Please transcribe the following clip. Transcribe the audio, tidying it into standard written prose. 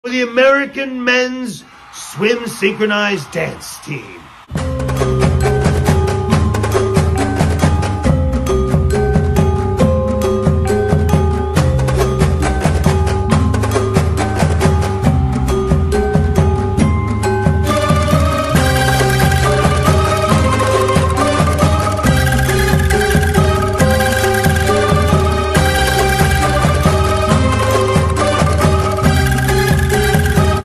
for the American men's swim synchronized dance team.